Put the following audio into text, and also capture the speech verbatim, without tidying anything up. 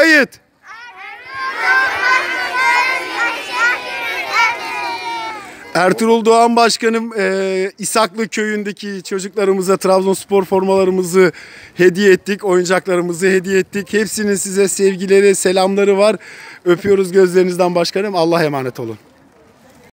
şikayet. Ertuğrul Doğan Başkanım e, İshaklı köyündeki çocuklarımıza Trabzonspor formalarımızı hediye ettik. Oyuncaklarımızı hediye ettik. Hepsinin size sevgileri, selamları var. Öpüyoruz gözlerinizden başkanım. Allah'a emanet olun.